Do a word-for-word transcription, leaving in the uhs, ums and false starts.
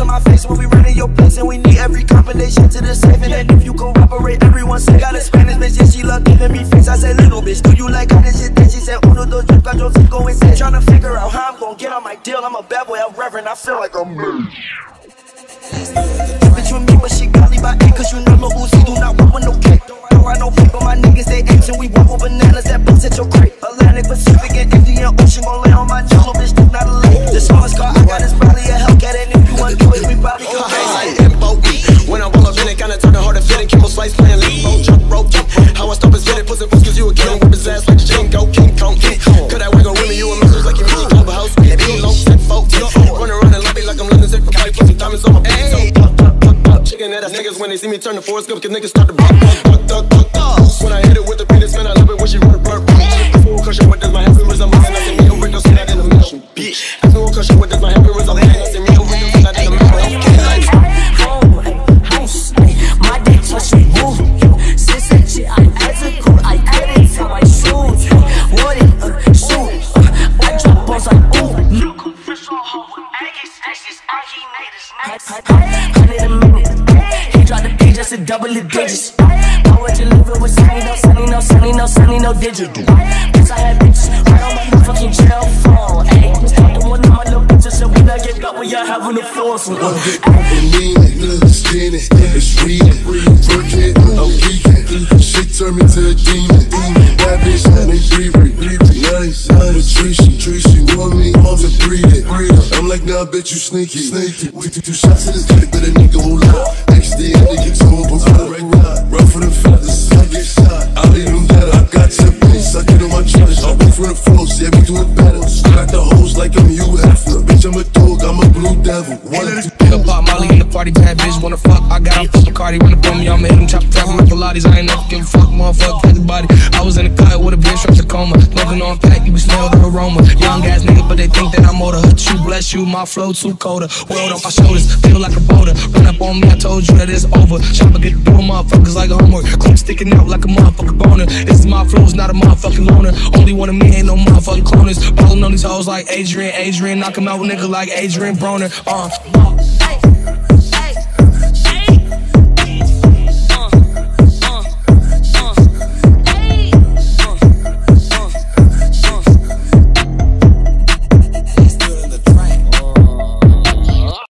in my face when we running your place. And we need every compilation to the safe. And then if you cooperate, everyone say got a Spanish bitch, yeah, she love giving me face. I said, little bitch, do you like how this shit? Then she said, uno, dos, tres, cuatro, cinco, and seis. Tryna figure out how I'm gon' get on my deal. I'm a bad boy, I'm reverend, I feel like I'm me. Bitch with me, but she got me by eight. Cause you know Lil Uzi do not want with no cake. Don't ride no paper, my niggas they apes. And we walk with bananas that bust at your crate. Atlantic, Pacific, and Indian Ocean gon' lay on my knees. Little bitch, that's not a lake. The smallest car I got is probably a Hellcat. And if you want to do it, we probably go crazy. When I roll up in it, kinda turn it hard to fit it. Kimbo slice playing lead, roll, jump, rope, jump. How I stop is fit it, pussy, pussy, cause you a king. Whip his ass like Django, King Kong, King Kong. Cut that wig on with me, you a mistress like you really club a house. Be low, set folk, run around and lobby like I'm London, sick for fight. Put some diamonds on my face. Chicken head ass niggas when they see me turn the Forrest Gump, cause niggas start to buck, buck, duck, duck, duck. When I hit it with the penis, man, I love it when she run the burp. Full cushion, what does my happy was I'm missing? I see me over, don't see that in the middle. Bitch, I full cushion, what does my happy was I'm missing? I see me over, don't see that in the middle. My dick touch me, move. Since that shit, I execute. I couldn't tell my shoes. What it, uh, shoot. Uh, I drop balls like ooh. Hundred a minute. He dropped the P just to double the digits. Power deliver with sunny, no sunny, no sunny, no sunny, no digital. Bitch, I had bitches right on my fucking jail phone. Ayy, the one of my little bitches said we not get up when y'all having a force. One big open, skinny, it's reading, working, I'm geeking. She turned me to a demon. That bitch named Riri, nice, Patricia, Tracy want me, I'm the breeder. I'm like, nah, I bet you sneaky, sneaky. We took two shots to this dick, but a nigga won't lie. X D and they get told before I ride. Run for the feathers, I get shot. I'll leave them dead, I got your bitch, I get on my challenge. I'll be from the flows, yeah, we do it better. Got the hoes like I'm Hugh Hefner. Bitch, I'm a dog, I'm a blue devil. One, two, Pick up Molly in the party, bad bitch wanna fuck. I got a fuck Cardi, run up on me, I'ma hit him, chop the trap with Pilates. I ain't never give a fuck, motherfucker, everybody. I was in the cut with a bitch from Tacoma, smoking on pack, you can smell the aroma. Young ass nigga, but they think that I'm older. You bless you, my flow too colder. World on my shoulders, feel like a boulder. Run up on me, I told you that it's over. Chopper get through motherfuckers like a homework. Clip sticking out like a motherfucking boner. This is my flow, it's not a motherfucking loner. Only one of me, ain't no motherfucking cloners. Ballin' on these hoes like Adrian, Adrian, knock him out with nigga like Adrian Broner. Uh.